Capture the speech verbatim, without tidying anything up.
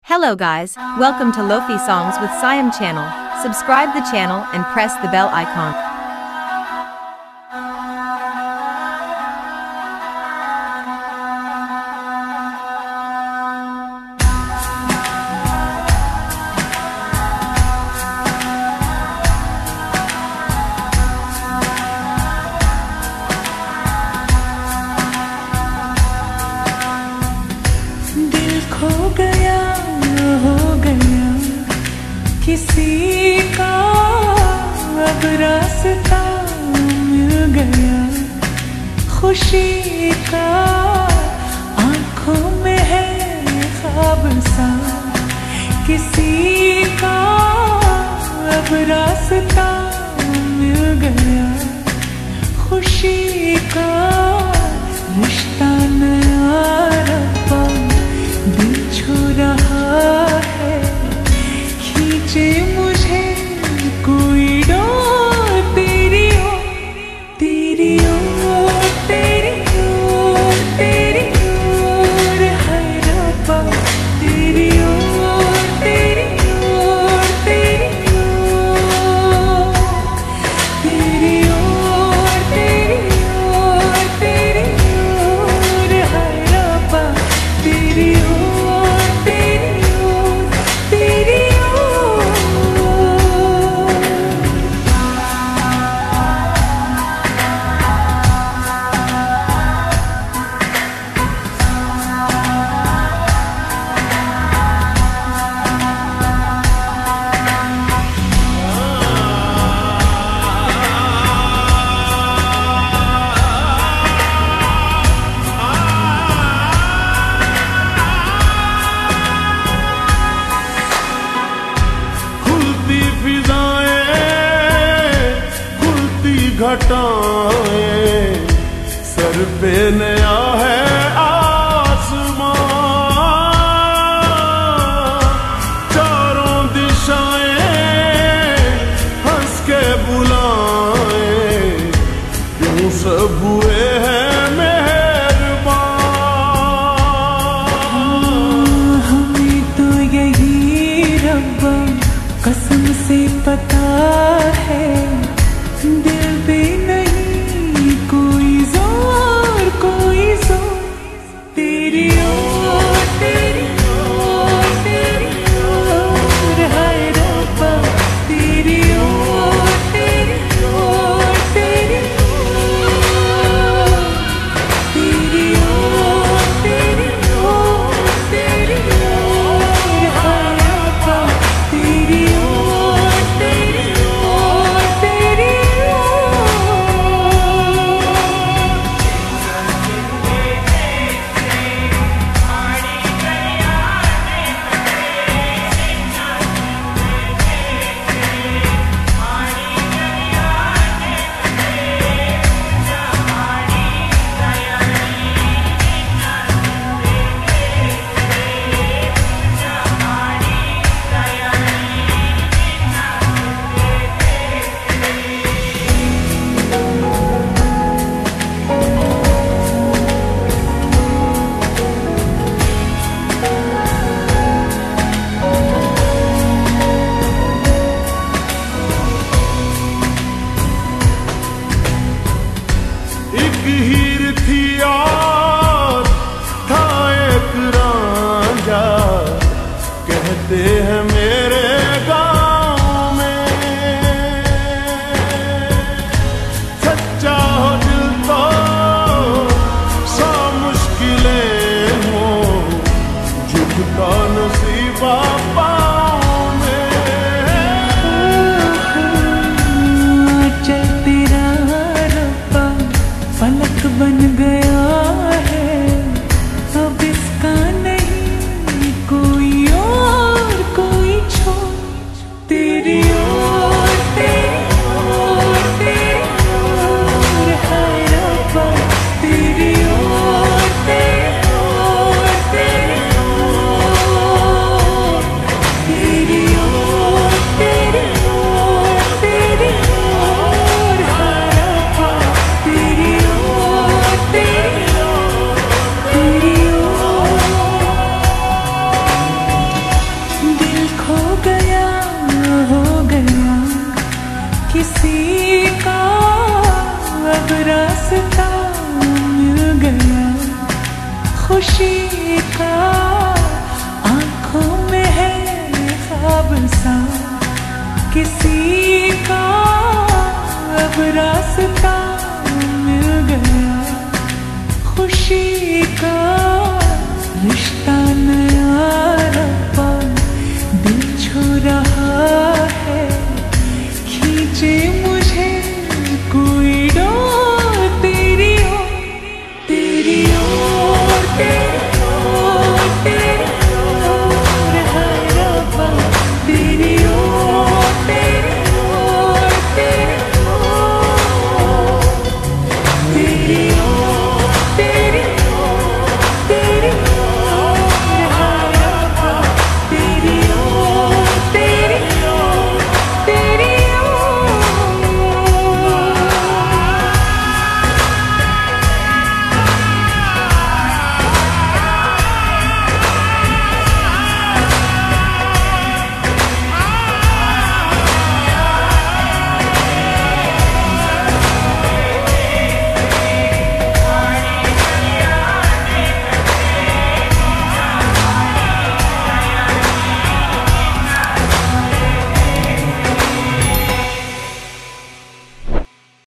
Hello guys, welcome to Lofi Songs with Siam channel. Subscribe the channel and press the bell icon. दिल खो गया हो गया किसी का, अब रास्ता मिल गया खुशी का। आंखों में है ख्वाब सा किसी का, अब रास्ता मिल गया खुशी का। रिश्ता नया रब्बा दिल छू रहा है, खींचे मुझे कोई डोर तेरी ओर, तेरी ओर, तेरी ओर, तेरी ओर है रब्बा, तेरी ओर, तेरी ओर, तेरी ओर, तेरी ओर, तेरी ओर, तेरी ओर है रब्बा, तेरी ओर, तेरी ओर, तेरी ओर। खुलती फिजाएं, खुलती घटाएं, सर पे नया है आसमां। चारों दिशाएं हंस के बुलाएं, क्यों सब हुए हैं मेहरबान। हमें तो यही रब्बा कसम से पता है, दिल भी नहीं कोई जोर, कोई जोर। तेरी ओर, तेरी ओर, तेरी ओर है रब्बा, तेरी ओर, तेरी ओर, तेरी ओर, तेरी ओर, तेरी ओर, तेरी ओर है रब्बा, तेरी ओर, तेरी ओर, तेरी ओर। एक हीर थी और था एक रांझा, कहते हैं मेरे गांव में। सच्चा हो दिल तो सौ मुश्किलें हो, झुकता नसीबा पाँव में। चल तेरा रब्बा फलक बन गया है, अब इसका नहीं कोई और, कोई छोर। तेरी ओर, तेरी ओर, तेरी ओर है रब्बा, तेरी ओर, तेरी ओर, तेरी ओर, तेरी ओर, तेरी ओर, तेरी ओर है रब्बा, तेरी ओर, तेरी ओर, तेरी ओर। हो गया किसी का अब रास्ता मिल गया खुशी का आंखों में है ख्वाब सा किसी का अब रास्ता मिल गया खुशी का